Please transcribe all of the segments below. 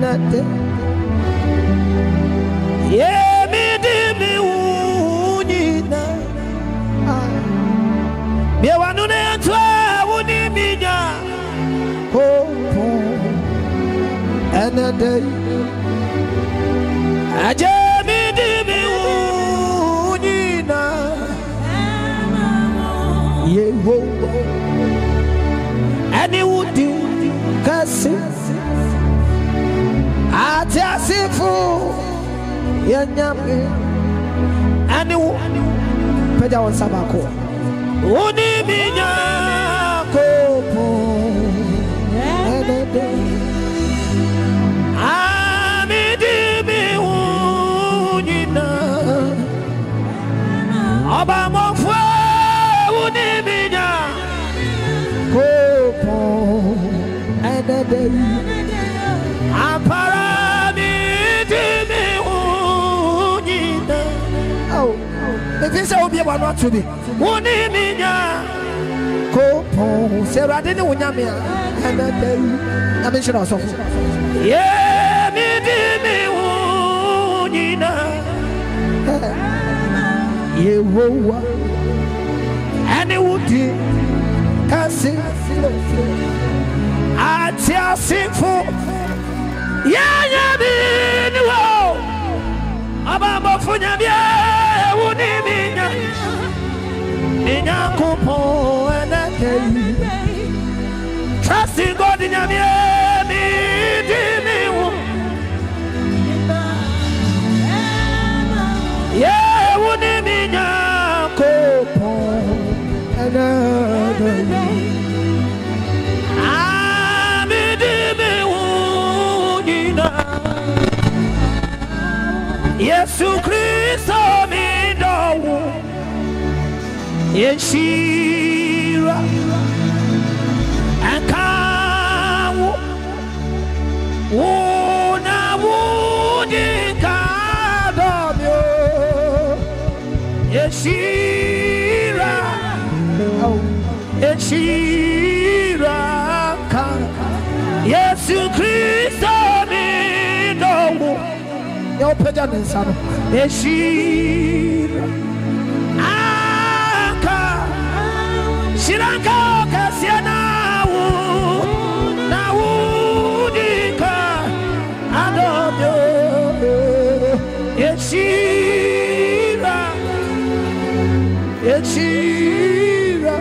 enate ye mi di mi unina me wanu ne twa wuni minya ho enate aje mi di mi unina ye wo ani wudi kasi ati asifu yanyame ani peja won sabako oni minya kopo edede amidi mi unina oba mofo oni minya kopo edede apara mi di mi unina oh if you say obi wan to be woni minya kopo serade ni wonyame edede na me shira so ye mi di mi unina ye wowa ani wudi kasi ati asifu yanya bini wo abamba funya bia woni minya minya kupo enake trust in God in yamie mi di mi wo ye woni minya kupo enake Yesu Kristo mi dowu Yeshira Akawu Wuna wudi kadomyo Yeshira Yeshira Yesu Kristo mi dowu Yo peja nensano Eshira Aka Shiranka Kasiana Na Wudika Adobyo Eshira Eshira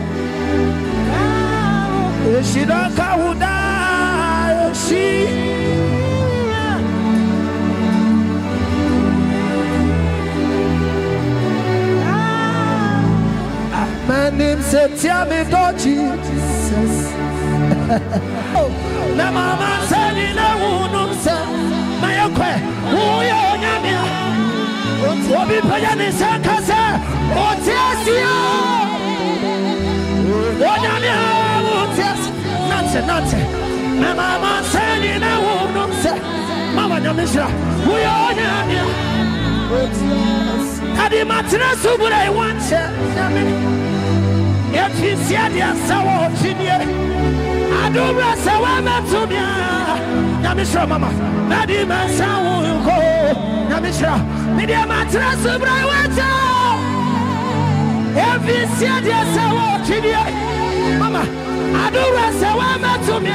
Eshira Kauda Eshira My name said, tell me, God, Jesus. Na mama said, na wunu said, my uncle, who you nyamia? Obi payani sakasa, otiasio. Onyamia, otias, nante. Na mama said, na wunu said, mama nyamisha, who you nyamia? Adi matra subura I want you. If you see the sour opinion, I do rest away to me. Namisha, Mama, Nadi Massa will go. Namisha, Media Matras, Brawato. If you see the sour opinion, Mama, I do rest away to me.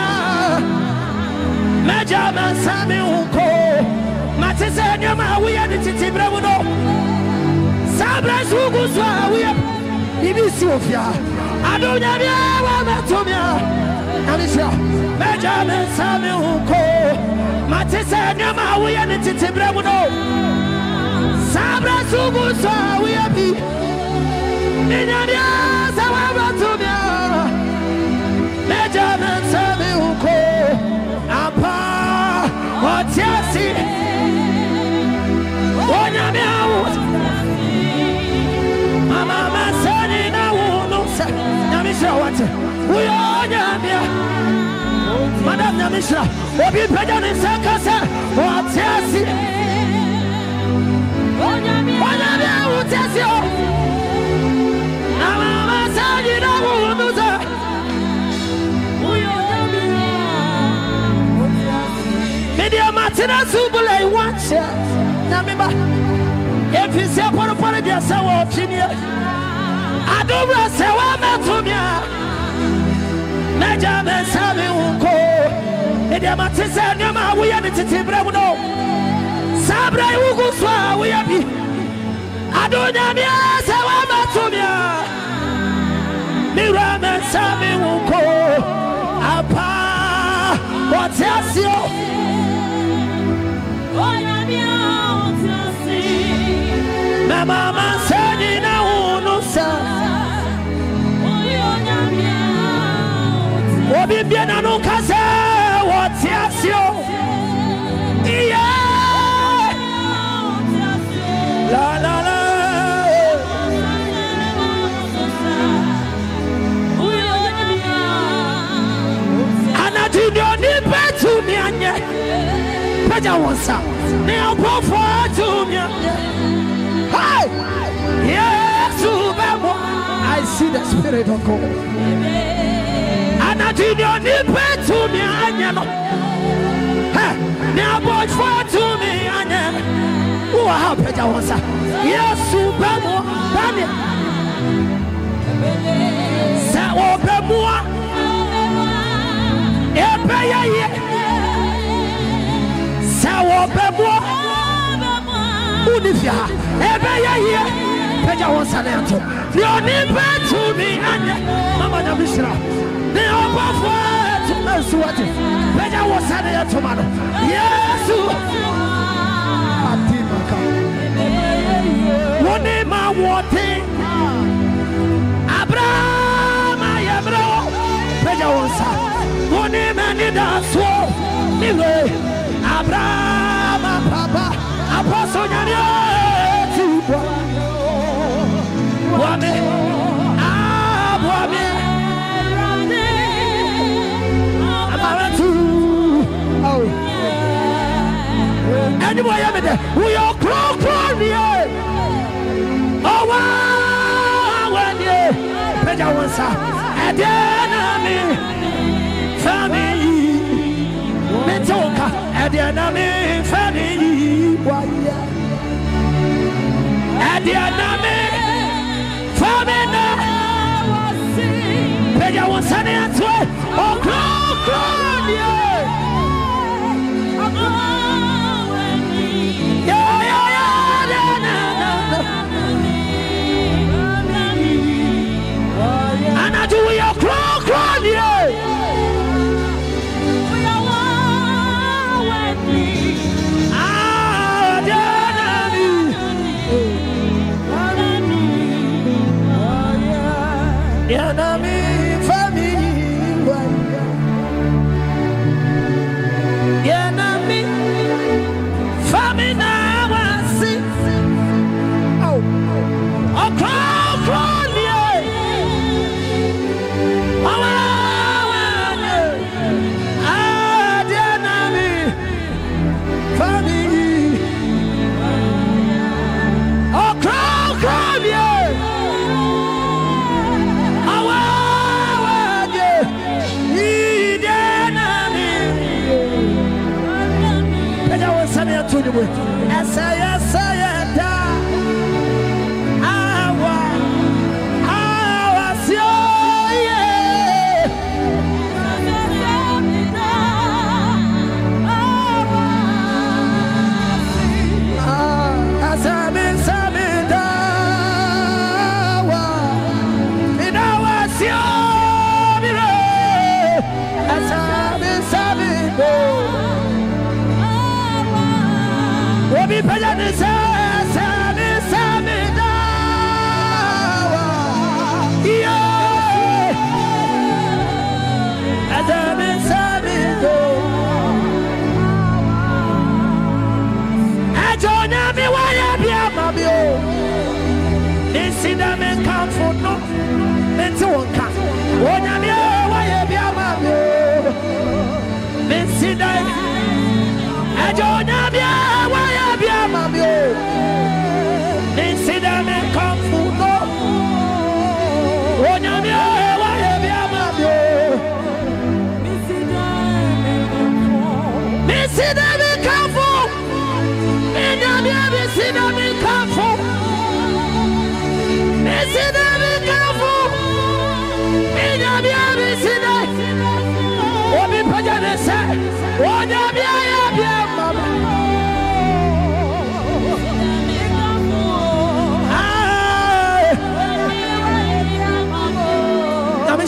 Major Mansami will go. Matisania, we are the Titi Bravo. Sabras who goes away. Ibisiofia Adonya wa Tomia Namisha Benjamin Samuko Matisa Nyama we are the Titibramuno Sabra Subu so we are be Ninya Sawa Tomia Benjamin Samuko Apa Watiasi Onyamia Mama Namisha what? We are Yamia Madame Namisha Obi Pajan in Sakasa What's Yassi Onyamia Utasio Mama Sajina Wunuza Media Asina subule wache Namiba If you say Poro dia sawa opinion Adobra sewa metumia Meja me sabi unko Edia matise nyama uya ni titibre muno Sabra ugu swa uya bi Adonya mi sewa metumia Mira me sabi unko Apa Watiasio Mama sani na unusa Obi biena no kase Watiasio Yeah La la la Anadinyo ni betu mianye Peja wonsa Ni opofo tumia Hi! Yes, I see the Spirit of God. And I did your nipple to me, Anyano. Now, boy, for to me, Anyano. Who are happy? Yes, Subamo, Daniel. Sao Bemua. Ebaya, Sao Bemua. Unifia, Ebaya here, Peja was an answer. Your name to me, Anya, Mama Nabishra. They are both to Mersuati. Peja was an answer, Mano. Yes, one name I wanted Abraham, I am Peja was one name I need a sword. Abraham, Papa. Apostle Nyanya Tibo Wame Wame Amaratu Oh Anyway, I'm there. We are close. Oh, when you Peja Wansa Adenami Family Metoka Adenami Family Adianame Famina Peja Wansani Atwe Oh Crown And I do your crown Yanami family Yanami family now I see Oh crown yeah Oh Yanami family Oh crown yeah See them come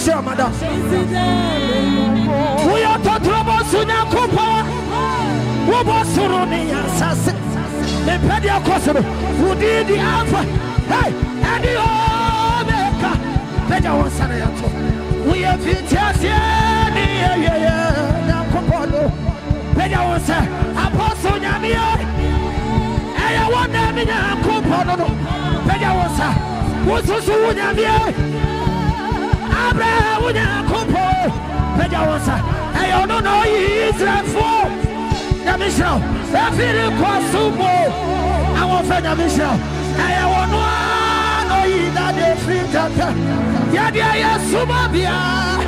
share madam. We are talking about Sunya Kupa. Wobosuni Sas. The Pedia Kosovo. Who did the Alpha? Hey, and the Omega. Pedia was Sanayato. We have Vitias. Now Kupolo. Pedia was Apostle Yamia. I want them in a Kupolo. Pedia was what's Yamia. Abraham would have Kupo. Pedia was I don't know Israel for. Michelle, I feel it was so more. I want friend Michelle. I want one or either the free doctor. Yadia, yes, Subabia.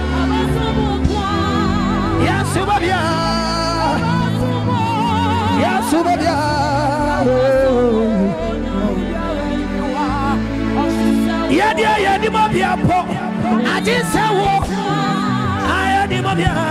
Yes, Subabia. Yes, Subabia. Yadia, Yadimabia. I just said, I had him up here.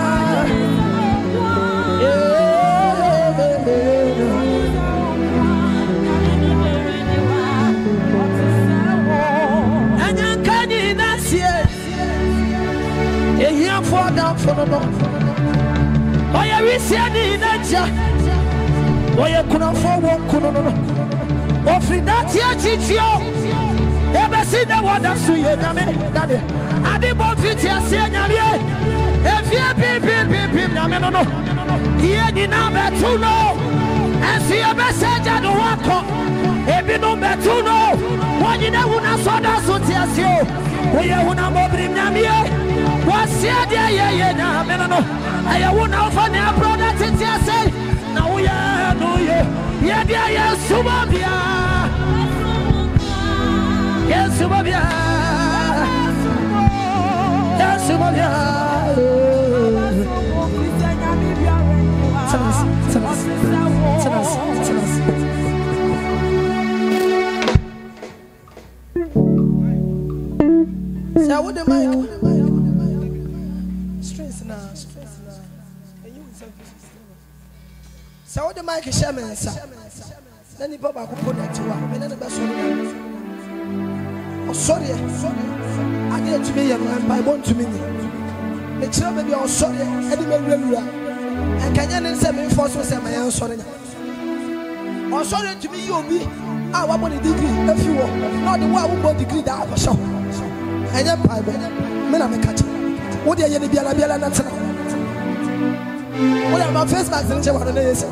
For down for the Lord. Oh, yeah, we see any nature. Oh, you couldn't forward, couldn't. Oh, free that here, Chichio. Ever see the one that's to you, Daddy? I did both fit here, saying, if you be, no. Here, the number 2 no. And see a message at the walk up. If you number 2 no. One you never saw that, so tears you. We are one more bring them here. What's your day? Yeah, no. I won't offer their brother to say, now we are no you. Yeah, Subabia. Yes, Subabia. Yes, Subabia. Tell us. So, what the mic? So what the mic is shaman, sir. Then the Papa could put that to one. And then the best one. Oh, sorry. I did to me and by 1 minute. The children be all sorry. And can you send me for some my own sorry? Oh, sorry to me, you'll be. I want a degree if you want. Not the one who got degree that I have a shop. And then Bible. Men are catch. What are you to be a Biala National? What about first back and what they say?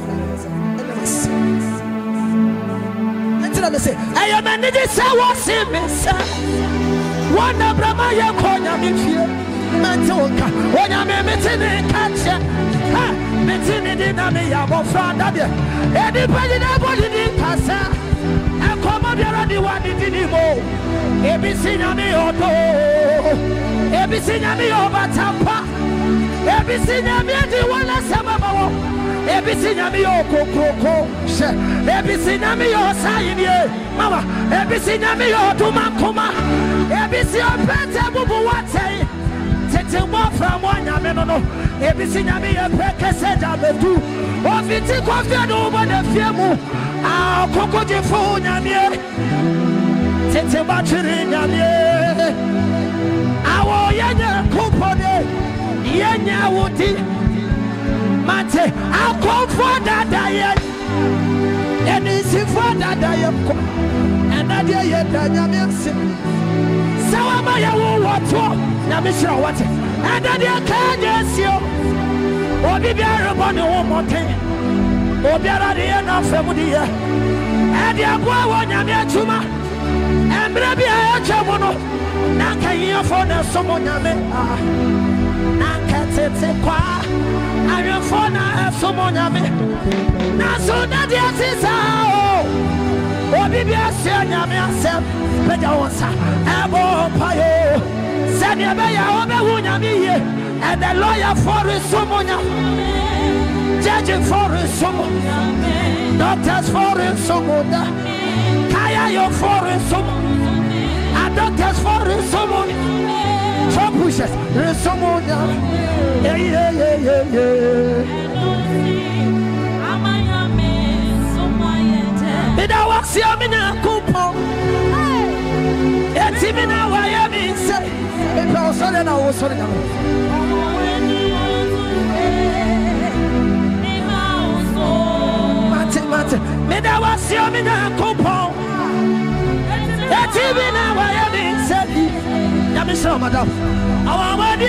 Until I say, I am a nigga, so what's in me, sir? One of Brahma, you call me fear. Mantoka, when I'm a meeting in catcher, meeting in the name of Father. Anybody that body in Casa, and come up here and the one in the mo. ABC Nami Oto, ABC Nami Obatapa. ABC Nami the one last summer. ABC Nami Okoko, ABC Nami Osai, Mama, ABC Nami Otumakuma, ABC Opeta Bubuate, taking one from one Yameno, ABC Nami Pekaseta Bedu, or Viti Coffee over the Fiamu, our Coco Jefo Yamie, Tete Battery Yamie, our Yana Company. Yenya Woody Mate, I'll come for that diet. And it's for that diet. And I dare yet Daniel. So am I what? Namisha what? And I dare can yes you. Or be there upon the one more thing. Or be at the end of family. And the boy one Yamia. And maybe I have Chamono. Naka here for the someone Yame. I am for now, someone of me. Now, so that is how. Or maybe I say, myself, but I was a Payo. Sanya Baya, and the lawyer for his someone, judge for his someone, doctors for his someone, Kaya for his someone, and doctors for his someone. Pushes, there's someone yeah. But I was here in a coupon. It's even now I am inside. then I was sorry. Mate, me da was your me na coupon. That even now I am in Sally. Yamisha, madam. Our wedding,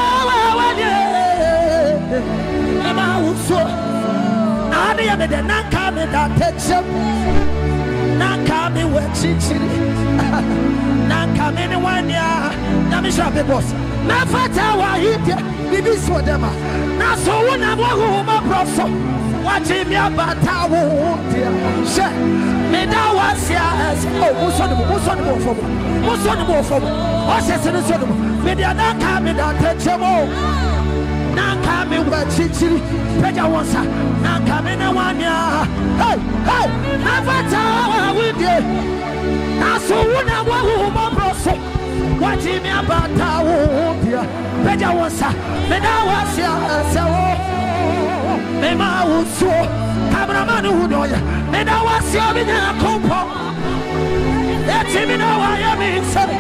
I am the Nakami that takes up Nakami where chichiri Nakami 1 year. Yamisha, the boss. Nafata wa hit Bibi Swadema. Now, so when I walk home, my brother. Watching me about our dear. Share. Me that was yes. Oh, who's on the more? What's the son? Me the other coming down, touch them all. Now coming where chichi, Peja was now coming 1 year. Hey, never tower with you. Now, so when I walk home, my brother. Watching me about our dear. Peja was me that was yes. Mema uso cameraman who know ya. Me da was your me na kompo. Let me know why I'm inside.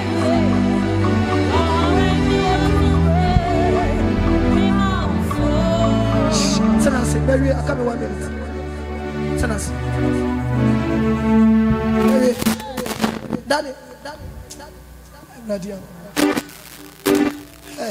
Tenancy, Mary, I come in 1 minute. Tenancy. Daddy. Nadia. Hey.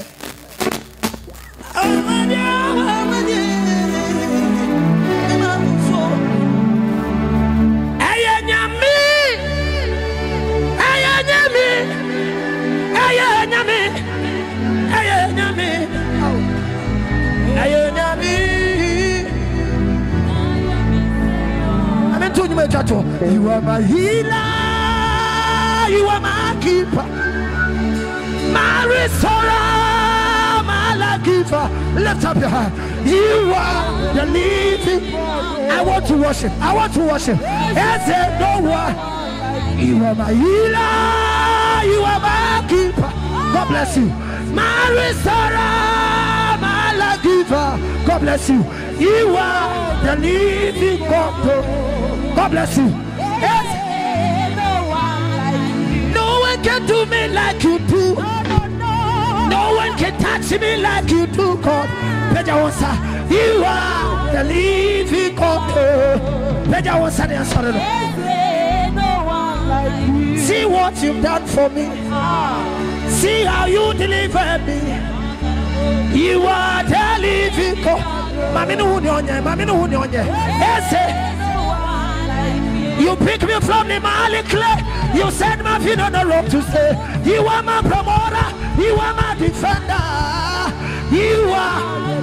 You are my healer, you are my keeper, my restorer, my life giver. Lift up your hand. You are the living. I want to worship. Yes, no one. You are my healer, you are my keeper. God bless you. My restorer, my life giver. God bless you. You are the living God. God bless you. Yes. No one can do me like you do. No one can touch me like you do, God. You are the living God. See what you've done for me. See how you delivered me. You are the living God. Yes. You pick me from the Mali clay. You set my feet on the rope to say, you are my promoter. You are my defender. You are.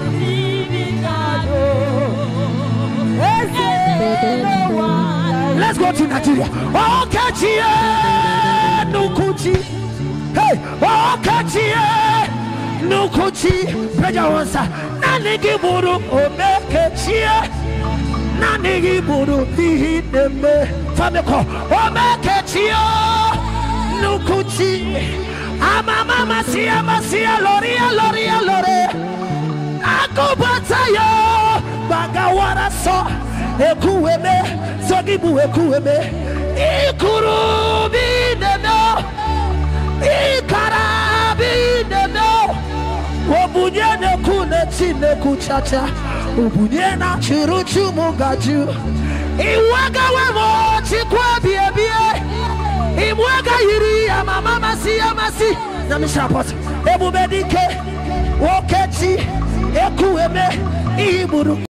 Let's go to Nigeria. Oh, Kachie, Nukuchi. Hey, oh, Kachie, Nukuchi. Pejawansa, Nanigi Buru, Omekachie. Nanigi Buru, Hideme, Famiko, Omekachio, Nukuchi. Amama Masia, Loria. Akubatayo, Bagawara so, Ekueme, Sogibu Ekueme, Ikurubi no, Ikarabi no, Obunyana Kunetine Kuchacha, Ubunyana Chiruchu Mugaju, Iwaga Wemo, Chikwabi, Imwaga Yiri, Amama Masi, Namisha, Ebubedike, Wokechi, Ekueme, Iburu.